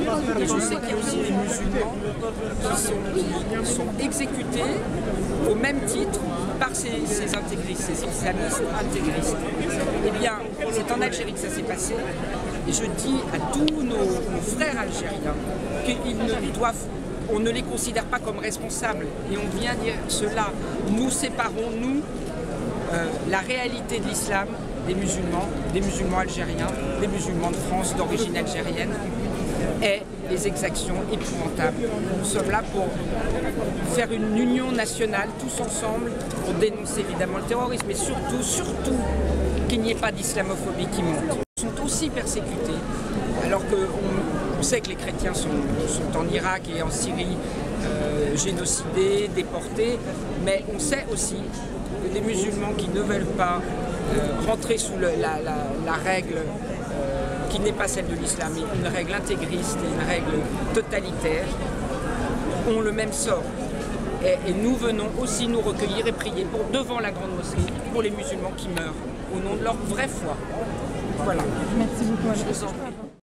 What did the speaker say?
Et je sais qu'il y a aussi des musulmans qui sont exécutés au même titre par ces intégristes, ces islamistes intégristes. Eh bien, c'est en Algérie que ça s'est passé. Et je dis à tous nos frères algériens on ne les considère pas comme responsables. Et on vient dire cela. Nous séparons, la réalité de l'islam des musulmans algériens, des musulmans de France d'origine algérienne, et les exactions épouvantables. Nous sommes là pour faire une union nationale, tous ensemble, pour dénoncer évidemment le terrorisme, mais surtout, qu'il n'y ait pas d'islamophobie qui monte. Ils sont aussi persécutés, alors qu'on sait que les chrétiens sont en Irak et en Syrie génocidés, déportés, mais on sait aussi que des musulmans qui ne veulent pas rentrer sous la règle qui n'est pas celle de l'islam, mais une règle intégriste et une règle totalitaire, ont le même sort. Et nous venons aussi nous recueillir et prier devant la grande mosquée pour les musulmans qui meurent au nom de leur vraie foi. Voilà. Merci beaucoup. Je vous en prie.